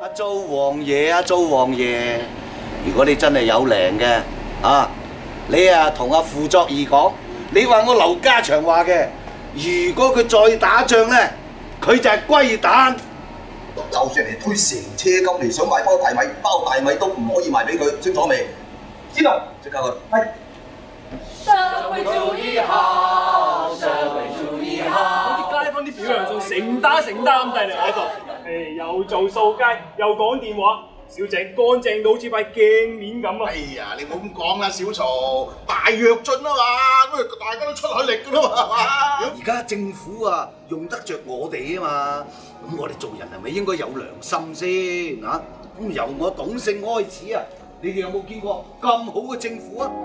周王爺啊，周王爺，如果你真係有靈嘅啊，你啊同阿傅作義講，你話我劉家祥話嘅，如果佢再打仗咧，佢就係龜蛋。 就算人哋推成車金嚟想買包大米都唔可以賣俾佢，清楚未？知道，即刻去。係。 社會主義好，社會主義好。 啲街坊啲表揚信成打咁遞嚟喺度，又做掃街，又講電話，小姐乾淨到好似塊鏡面咁啊！ 哎呀，你唔好咁講啦，小曹，大躍進啊嘛，咁大家都出海力噶啦嘛，係嘛？ 而家政府啊用得着我哋啊嘛，咁我哋做人係咪應該有良心先啊？咁由我懂性開始啊，你哋有冇見過咁好嘅政府啊？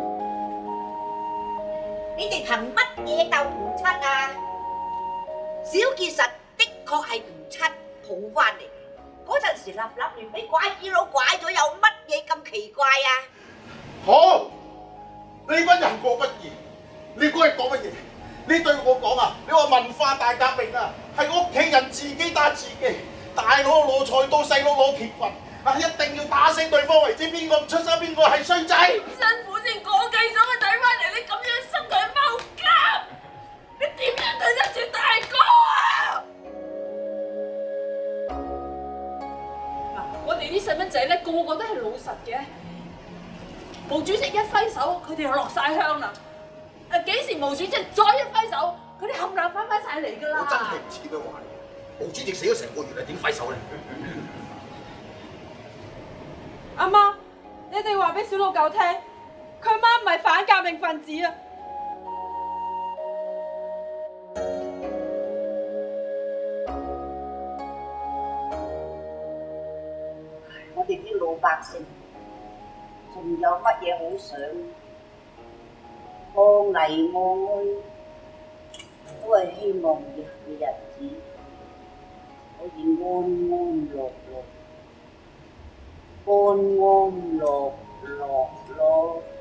你哋憑乜嘢鬥吳七啊？小結實的確係吳七抱翻嚟，嗰陣時立亂俾拐子佬拐咗，有乜嘢咁奇怪啊？ 好，你班人過不義，你估係講乜嘢？你對我講啊，你話文化大革命啊，係屋企人自己打自己，大佬攞菜刀，細佬攞鐵棍。啊！一定要打死對方為止，邊個唔出手邊個係衰仔。 辛苦先講計咗個仔翻嚟，你咁樣生佢踎監，你點樣對得住大哥啊？嗱，我哋啲細蚊仔咧，個個都係老實嘅。毛主席一揮手，佢哋就落晒香啦。幾時毛主席再一揮手，佢哋冚唪唥翻晒嚟㗎啦。 我真係唔似佢話，毛主席死咗成個月啦，點揮手咧？ 阿媽，你哋話俾小老狗聽，佢媽唔係反革命分子啊！ 我哋啲老百姓仲有乜嘢好想？安危安居，都係希望以後嘅日子可以安安樂樂。安安樂樂咯。